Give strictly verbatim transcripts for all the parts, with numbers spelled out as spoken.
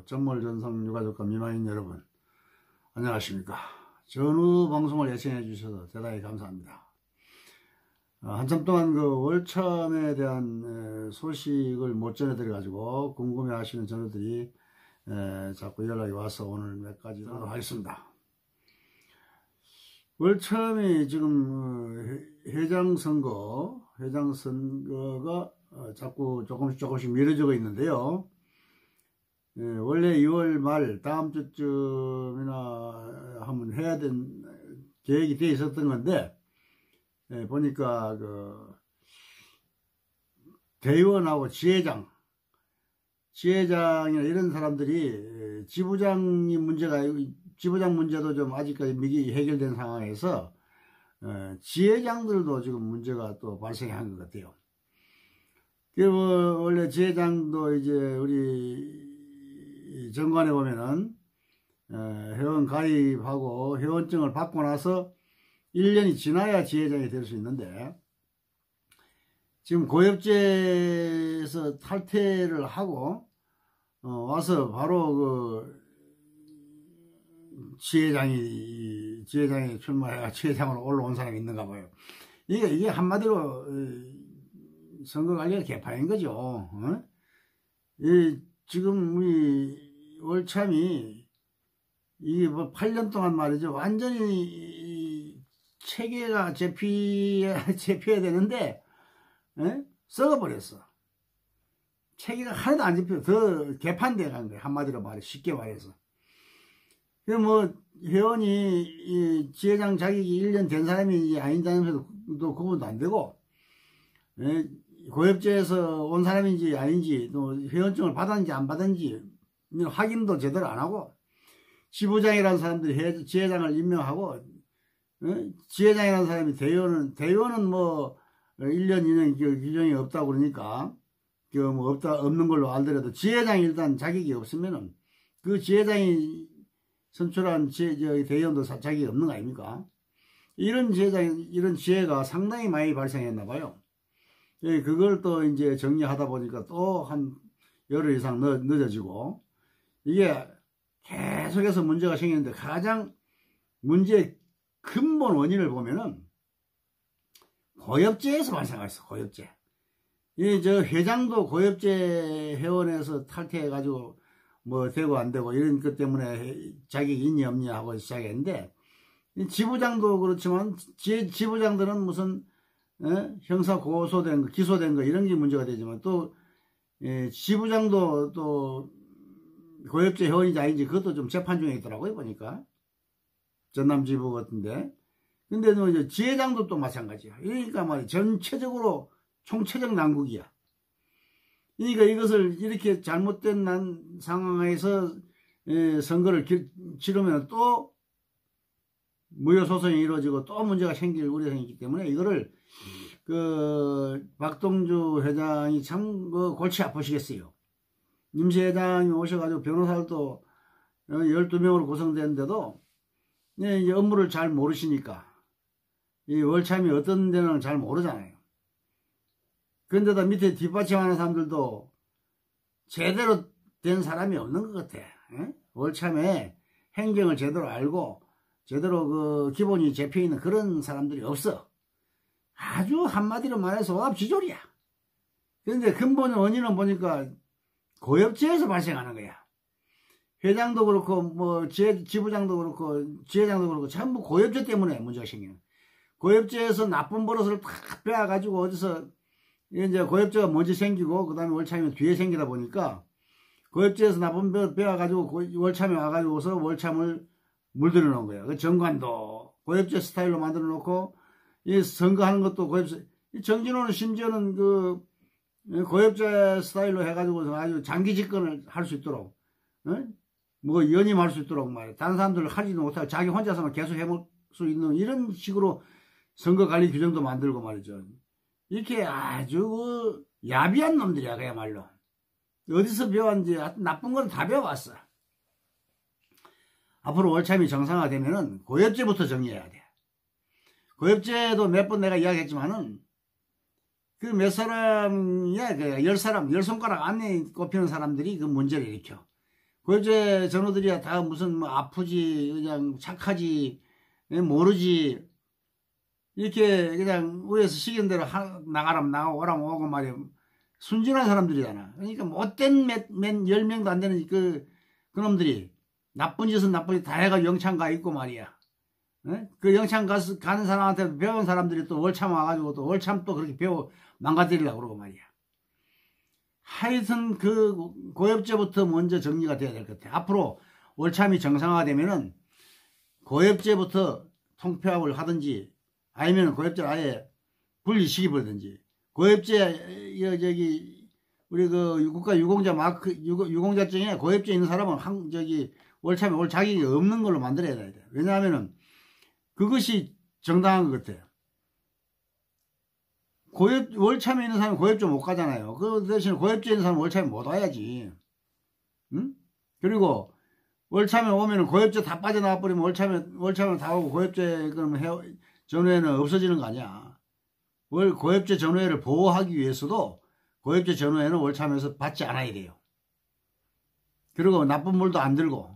전몰전성 유가족과 미망인 여러분, 안녕하십니까. 전후 방송을 예청해 주셔서 대단히 감사합니다. 한참 동안 그 월참에 대한 소식을 못 전해드려 가지고 궁금해 하시는 전우들이 자꾸 연락이 와서 오늘 몇 가지 하도록 하겠습니다. 월참이 지금 회장 선거, 회장 선거가 자꾸 조금씩 조금씩 미뤄지고 있는데요. 원래 이월 말 다음 주쯤이나 한번 해야 된 계획이 되어 있었던 건데, 보니까 그 대의원하고 지회장, 지회장이나 이런 사람들이 지부장이 문제가, 지부장 문제도 좀 아직까지 미기 해결된 상황에서 지회장들도 지금 문제가 또 발생한 것 같아요. 그 원래 지회장도 이제 우리 정관에 보면은 회원 가입하고 회원증을 받고 나서 일 년이 지나야 지회장이 될 수 있는데, 지금 고엽제에서 탈퇴를 하고 어 와서 바로 그 지회장이 지회장이 출마해가 지회장으로 올라온 사람이 있는가 봐요. 이게 이게 한마디로 선거 관리가 개판인 거죠. 어? 이 지금 우리 월참이 이게 뭐 팔 년 동안 말이죠, 완전히 체계가 재피 재피해야 되는데 에? 썩어버렸어. 체계가 하나도 안 잡혀. 더 개판돼 간 거야. 한마디로 말해, 쉽게 말해서. 그 뭐 회원이 이 지회장 자격이 일 년 된 사람이 아닌다면서도 또 구분도 안 되고, 에? 고엽제에서 온 사람인지 아닌지, 또 회원증을 받았는지 안 받았는지 확인도 제대로 안 하고, 지부장이라는 사람들이 지회장을 임명하고, 에? 지회장이라는 사람이 대의원은 대의원은 뭐 일 년, 이 년 규정이 없다고 그러니까 그 뭐 없다 없는 걸로 알더라도 지회장이 일단 자격이 없으면은 그 지회장이 선출한 지, 저, 대의원도 자격이 없는 거 아닙니까? 이런 지회장, 이런 지혜가 상당히 많이 발생했나 봐요. 예, 그걸 또 이제 정리하다 보니까 또 한 열흘 이상 늦, 늦어지고, 이게 계속해서 문제가 생기는데, 가장 문제의 근본 원인을 보면은 고엽제에서 발생했어. 고엽제. 이 저 회장도 고엽제 회원에서 탈퇴해가지고 뭐 되고 안 되고 이런 것 때문에 자격이 있냐 없냐 하고 시작했는데, 지부장도 그렇지만 지, 지부장들은 무슨 에? 형사 고소된 거, 기소된 거 이런 게 문제가 되지만, 또 에, 지부장도 또 고엽제 회원인지 아닌지 그것도 좀 재판 중에 있더라고요, 보니까. 전남지부 같은데. 근데 또 이제 지회장도 또 마찬가지야. 그러니까 말이야, 전체적으로 총체적 난국이야. 그러니까 이것을 이렇게 잘못된 난 상황에서 에, 선거를 기, 치르면 또 무효소송이 이루어지고 또 문제가 생길 우려가 있기 때문에, 이거를 그 박동주 회장이 참 그 골치 아프시겠어요. 임시 회장이 오셔가지고 변호사를 또 열두 명으로 구성되는데도 네, 이제 업무를 잘 모르시니까 이 월참이 어떤 데는 잘 모르잖아요. 그런데다 밑에 뒷받침하는 사람들도 제대로 된 사람이 없는 것 같아. 에? 월참에 행정을 제대로 알고 제대로 그 기본이 잡혀 있는 그런 사람들이 없어. 아주 한마디로 말해서 와지졸이야. 그런데 근본 원인은 보니까 고엽제에서 발생하는 거야. 회장도 그렇고 뭐 지, 지부장도 그렇고 지회장도 그렇고 전부 고엽제 때문에 문제가 생기는. 고엽제에서 나쁜 버릇을 탁 빼앗가지고 어디서 이제 고엽제가 먼저 생기고 그 다음에 월참이 뒤에 생기다 보니까, 고엽제에서 나쁜 버릇 빼앗가지고 월참에 와가지고서 월참을 물들여 놓은 거예요. 그 정관도 고엽제 스타일로 만들어 놓고, 이 선거하는 것도 고엽제, 정진호는 심지어는 그 고엽제 스타일로 해가지고 아주 장기 집권을 할 수 있도록, 어? 뭐 연임할 수 있도록 말이야. 다른 사람들 하지도 못하고 자기 혼자서만 계속 해볼 수 있는 이런 식으로 선거관리 규정도 만들고 말이죠. 이렇게 아주 야비한 놈들이야, 그야말로. 어디서 배웠는지 나쁜 건 다 배워왔어. 앞으로 월참이 정상화되면은 고엽제부터 정리해야 돼. 고엽제도 몇 번 내가 이야기했지만은 그 몇 사람이야, 그 열 사람, 열 손가락 안에 꼽히는 사람들이 그 문제를 일으켜. 고엽제 전우들이야 다 무슨 뭐 아프지, 그냥 착하지, 모르지, 이렇게 그냥 위에서 시키는 대로 하, 나가라면 나가고 오라면 오고 말이야. 순진한 사람들이잖아. 그러니까 못된 몇, 몇, 열 명도 안 되는 그, 그놈들이 나쁜 짓은 나쁜 짓 다 해가 영창 가 있고 말이야. 에? 그 영창 가서, 가는 사람한테 배운 사람들이 또 월참 와가지고 또 월참 또 그렇게 배워 망가뜨리려고 그러고 말이야. 하여튼 그 고엽제부터 먼저 정리가 돼야 될 것 같아. 앞으로 월참이 정상화되면은 고엽제부터 통폐합을 하든지 아니면 고엽제를 아예 분리시켜버리든지, 고엽제 저기 우리 그 국가 유공자 마크 유공자증에 고엽제 있는 사람은 한 저기 월참에 올 자격이 없는 걸로 만들어야 돼. 왜냐하면은 그것이 정당한 것 같아요. 고엽, 월참에 있는 사람은 고엽제 못 가잖아요. 그 대신 고엽제 있는 사람은 월참에 못 와야지. 응? 그리고 월참에 오면은 고엽제 다 빠져나와 버리면 월참에, 월참에 다 오고 고엽제 그러면 해, 전후회는 없어지는 거 아니야. 월, 고엽제 전후회를 보호하기 위해서도 고엽제 전후회는 월참에서 받지 않아야 돼요. 그리고 나쁜 물도 안 들고.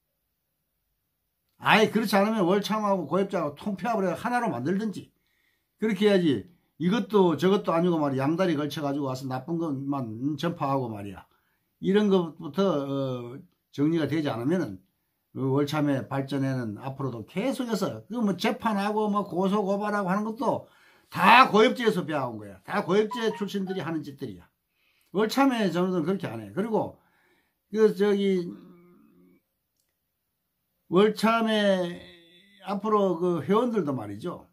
아예 그렇지 않으면 월참하고 고엽제하고 통폐합을 해서 하나로 만들든지 그렇게 해야지. 이것도 저것도 아니고 말이야. 양다리 걸쳐가지고 와서 나쁜 것만 전파하고 말이야. 이런 것부터 어, 정리가 되지 않으면은 그 월참의 발전에는 앞으로도 계속해서 그 뭐 재판하고 뭐 고소 고발하고 하는 것도 다 고엽제에서 배워온 거야. 다 고엽제 출신들이 하는 짓들이야. 월참의 전우들은 그렇게 안 해. 그리고 그 저기 월참의 앞으로 그 회원들도 말이죠.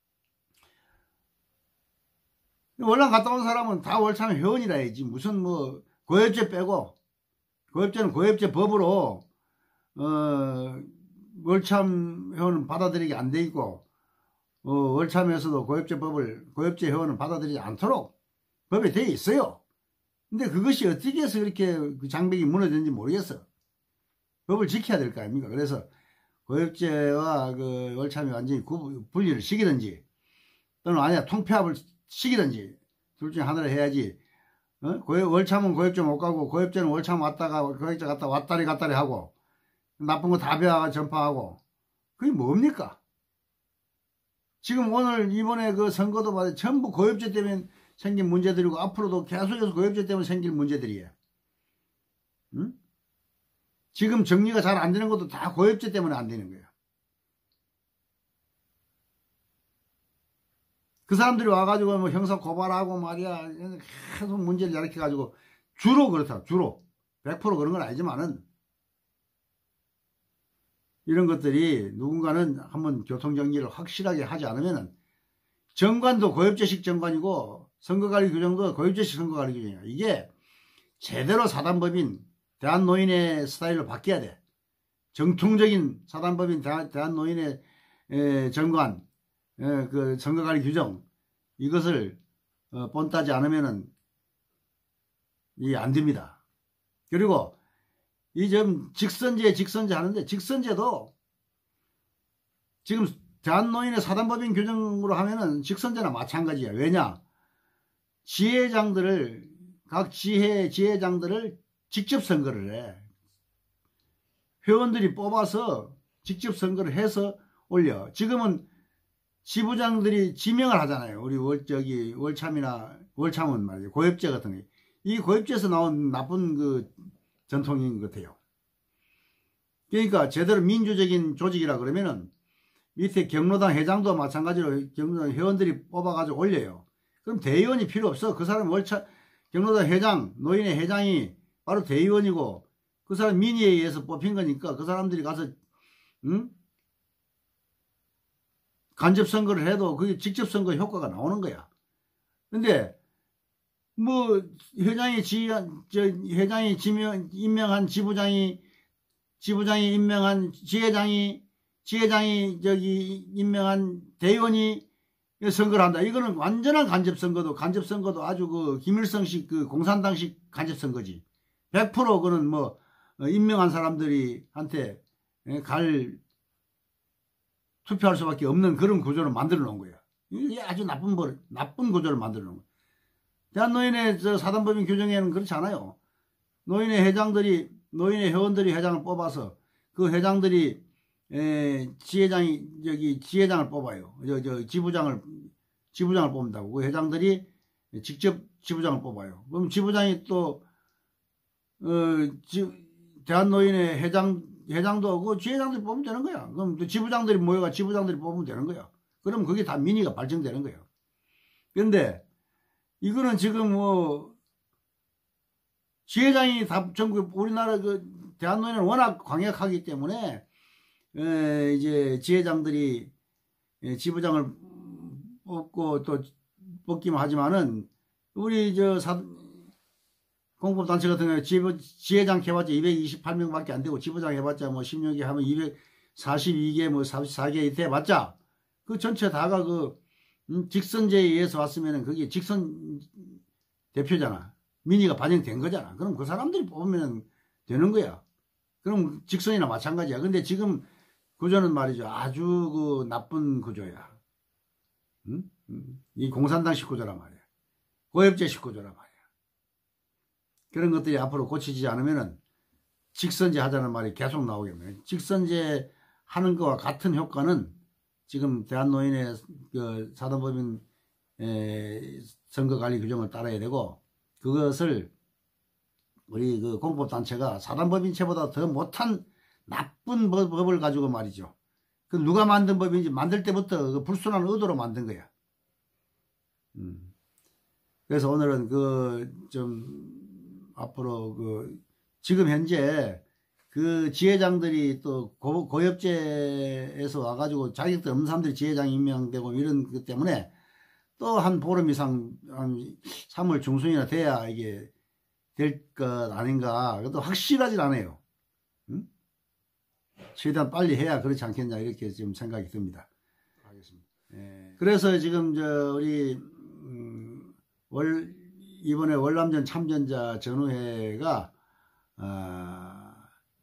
월남 갔다 온 사람은 다 월참의 회원이라 해야지. 무슨 뭐 고엽제 빼고, 고엽제는 고엽제 법으로 어 월참 회원은 받아들이기 안 돼 있고, 어 월참에서도 고엽제 법을 고엽제 회원은 받아들이지 않도록 법에 되어 있어요. 근데 그것이 어떻게 해서 이렇게 그 장벽이 무너졌는지 모르겠어. 법을 지켜야 될 거 아닙니까? 그래서 고엽제와 그 월참이 완전히 구, 분리를 시키든지 또는 아니야 통폐합을 시키든지 둘 중에 하나를 해야지. 어? 고엽, 월참은 고엽제 못 가고 고엽제는 월참 왔다가 고엽제 갔다 왔다리 갔다리 하고 나쁜 거 다 배워 전파하고 그게 뭡니까? 지금 오늘 이번에 그 선거도 봐도 전부 고엽제 때문에 생긴 문제들이고 앞으로도 계속해서 고엽제 때문에 생길 문제들이에요. 응? 지금 정리가 잘 안 되는 것도 다 고엽제 때문에 안 되는 거예요. 그 사람들이 와가지고 뭐 형사 고발하고 말이야 계속 문제를 일으켜가지고 주로 그렇다. 주로 백 퍼센트 그런 건 아니지만은 이런 것들이 누군가는 한번 교통정리를 확실하게 하지 않으면은 정관도 고엽제식 정관이고 선거관리 규정도 고엽제식 선거관리 규정이야. 이게 제대로 사단법인 대한노인의 스타일로 바뀌어야 돼. 정통적인 사단법인 대한노인의 정관, 그 선거관리 규정 이것을 어, 본따지 않으면은 이게 안 됩니다. 그리고 이 좀 직선제 직선제 하는데 직선제도 지금 대한노인의 사단법인 규정으로 하면은 직선제나 마찬가지야. 왜냐? 지회장들을 각 지회 지회장들을 직접 선거를 해. 회원들이 뽑아서 직접 선거를 해서 올려. 지금은 지부장들이 지명을 하잖아요. 우리 월, 저기, 월참이나, 월참은 말이죠. 고엽제 같은 게. 이 고엽제에서 나온 나쁜 그 전통인 것 같아요. 그러니까 제대로 민주적인 조직이라 그러면은 밑에 경로당 회장도 마찬가지로 경로당 회원들이 뽑아가지고 올려요. 그럼 대의원이 필요 없어. 그 사람 월참, 경로당 회장, 노인의 회장이 바로 대의원이고 그 사람 민의에 의해서 뽑힌 거니까 그 사람들이 가서, 응? 간접 선거를 해도 그게 직접 선거 효과가 나오는 거야. 근데 뭐 회장이 지, 저 회장이 지명 임명한 지부장이 지부장이 임명한 지회장이 지회장이 저기 임명한 대의원이 선거를 한다. 이거는 완전한 간접 선거도 간접 선거도 아주 그 김일성식 그 공산당식 간접 선거지. 백 퍼센트 그는 뭐 임명한 사람들이 한테 갈 투표할 수밖에 없는 그런 구조를 만들어 놓은 거예요. 이게 아주 나쁜 버 나쁜 구조를 만들어 놓은 거예요. 대한노인의 저 사단법인 규정에는 그렇지 않아요. 노인의 회장들이 노인의 회원들이 회장을 뽑아서 그 회장들이 에, 지회장이 저기 지회장을 뽑아요. 저, 저 지부장을 지부장을 뽑는다고. 그 회장들이 직접 지부장을 뽑아요. 그럼 지부장이 또 어, 지, 대한노인의 회장 회장도 그 지회장들이 뽑으면 되는 거야. 그럼 또 지부장들이 모여가 지부장들이 뽑으면 되는 거야. 그럼 그게 다 민의가 발전되는 거예요. 그런데 이거는 지금 뭐 지회장이 다 전국 우리나라 그 대한노인은 워낙 광역하기 때문에 에, 이제 지회장들이 에, 지부장을 뽑고 또 뽑기만 하지만은 우리 저 사, 공법단체 같은 경우에 지부, 지회장 해봤자 이백이십팔 명밖에 안 되고 지부장 해봤자 뭐 십육 개 하면 이백사십이 개 뭐 사십사 개 이때 해봤자 그 전체 다가 그 음, 직선제에 의해서 왔으면은 그게 직선 대표잖아. 민의가 반영된 거잖아. 그럼 그 사람들이 뽑으면 되는 거야. 그럼 직선이나 마찬가지야. 근데 지금 구조는 말이죠. 아주 그 나쁜 구조야. 응? 이 공산당식 구조란 말이야. 고엽제식 구조란 말이야. 그런 것들이 앞으로 고치지 않으면은 직선제 하자는 말이 계속 나오겠네. 직선제 하는 거와 같은 효과는 지금 대한노인의 그 사단법인 선거관리 규정을 따라야 되고 그것을 우리 그 공법단체가 사단법인체보다 더 못한 나쁜 법을 가지고 말이죠. 그 누가 만든 법인지 만들 때부터 그 불순한 의도로 만든 거야. 음. 그래서 오늘은 그 좀 앞으로 그 지금 현재 그 지회장들이 또 고, 고엽제에서 와가지고 자격도 없는 사람들이 지회장 임명되고 이런 것 때문에 또 한 보름 이상 한 삼월 중순이나 돼야 이게 될 것 아닌가. 그것도 확실하진 않아요. 응? 최대한 빨리 해야 그렇지 않겠냐 이렇게 지금 생각이 듭니다. 알겠습니다. 예. 그래서 지금 저 우리 음, 월 이번에 월남전 참전자 전우회가 어,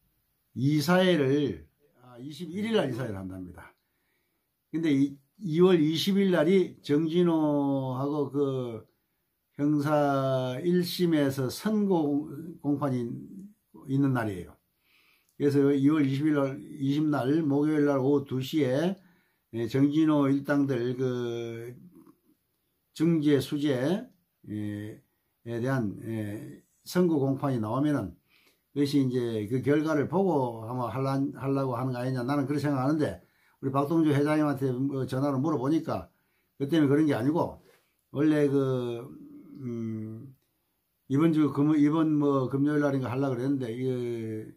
이사회를 이십일 일 날 이사회를 한답니다. 근데 이, 이월 이십 일 날이 정진호하고 그 형사 일 심에서 선고 공판이 있는 날이에요. 그래서 이월 이십 일 날, 이십 날 목요일 날 오후 두 시에 정진호 일당들 그 정제 수재에 대한 선고 공판이 나오면은 그것이 이제 그 결과를 보고 아마 하려고 하는 거 아니냐 나는 그렇게 생각하는데 우리 박동주 회장님한테 전화로 물어보니까 그 때문에 그런 게 아니고 원래 그 음 이번 주 금 이번 뭐 금요일 날인가 하려고 그랬는데 이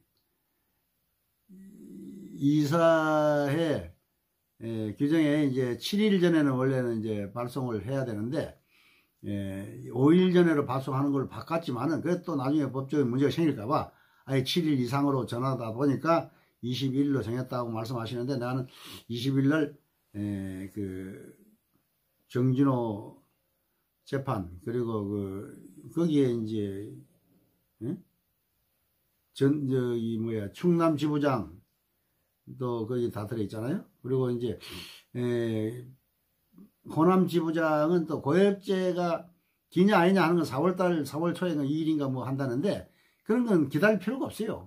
이사회 에, 규정에 이제 칠 일 전에는 원래는 이제 발송을 해야 되는데 에, 오 일 전에로 발송하는 걸 바꿨지만은 그래도 또 나중에 법적인 문제가 생길까봐 아예 칠 일 이상으로 전하다 보니까 이십일 일로 정했다고 말씀하시는데 나는 이십 일 날 그 정진호 재판 그리고 그 거기에 이제 예? 전 저기 뭐야 충남 지부장 또 거기 다 들어 있잖아요. 그리고 이제 에, 호남 지부장은 또 고엽제가 기냐 아니냐 하는 건 사월달 사월 초에 이 일인가 뭐 한다는데 그런 건 기다릴 필요가 없어요.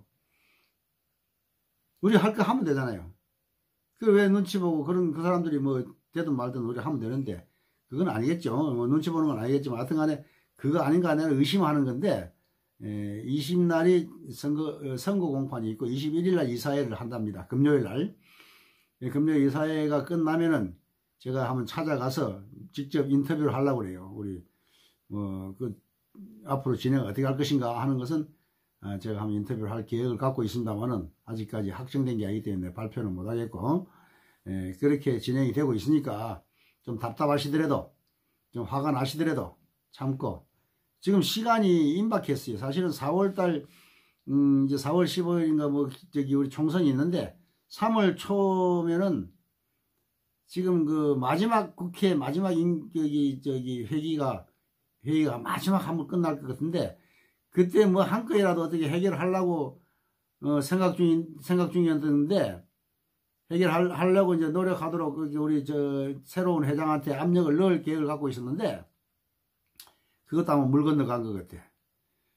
우리 할 거 하면 되잖아요. 그 왜 눈치 보고 그런 그 사람들이 뭐 되든 말든 우리 하면 되는데 그건 아니겠죠. 뭐 눈치 보는 건 아니겠지만 하여튼간에 그거 아닌가 아니라 의심하는 건데 에, 이십 날이 선거 선거 공판이 있고 이십일 일 날 이사회를 한답니다. 금요일 날. 예, 금요일 이사회가 끝나면은 제가 한번 찾아가서 직접 인터뷰를 하려고 그래요. 우리 뭐 그 앞으로 진행 어떻게 할 것인가 하는 것은 아, 제가 한번 인터뷰를 할 계획을 갖고 있습니다만은 아직까지 확정된 게 아니기 때문에 발표는 못 하겠고 에, 그렇게 진행이 되고 있으니까 좀 답답하시더라도 좀 화가 나시더라도 참고 지금 시간이 임박했어요. 사실은 사월달 음, 이제 사월 십오일인가 뭐 저기 우리 총선이 있는데 삼월 초면은 지금 그 마지막 국회 마지막 인, 저기 저기 회기가 회의가 마지막 한번 끝날 것 같은데 그때 뭐 한꺼이라도 어떻게 해결을 하려고 어, 생각 중인 생각 중이었는데 해결하려고 이제 노력하도록 우리 저 새로운 회장한테 압력을 넣을 계획을 갖고 있었는데 그것도 아마 물 건너간 것 같아.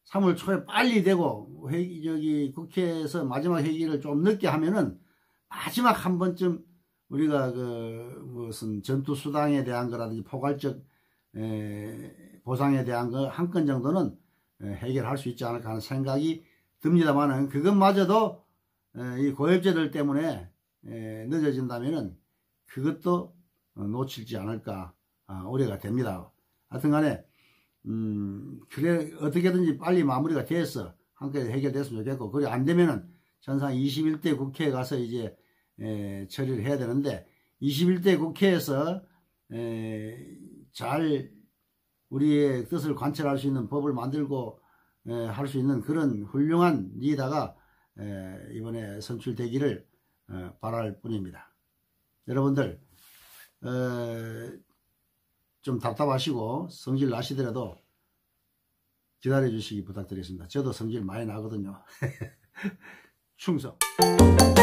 삼월 초에 빨리 되고 회, 저기 국회에서 마지막 회기를 좀 늦게 하면은 마지막 한 번쯤 우리가 그 무슨 전투 수당에 대한 거라든지 포괄적 에, 보상에 대한 거 한 건 정도는 에, 해결할 수 있지 않을까 하는 생각이 듭니다만은 그것마저도 에, 이 고엽제들 때문에 에, 늦어진다면은 그것도 어, 놓칠지 않을까 아, 우려가 됩니다. 하여튼간에 음, 그래, 어떻게든지 빨리 마무리가 됐어. 한꺼번에 해결됐으면 좋겠고, 그래, 안 되면은, 전상 이십일 대 국회에 가서 이제, 에, 처리를 해야 되는데, 이십일 대 국회에서, 에, 잘, 우리의 뜻을 관철할 수 있는 법을 만들고, 할 수 있는 그런 훌륭한 리더가, 에, 이번에 선출되기를, 어, 바랄 뿐입니다. 여러분들, 어, 좀 답답하시고 성질 나시더라도 기다려 주시기 부탁드리겠습니다. 저도 성질 많이 나거든요. 충성.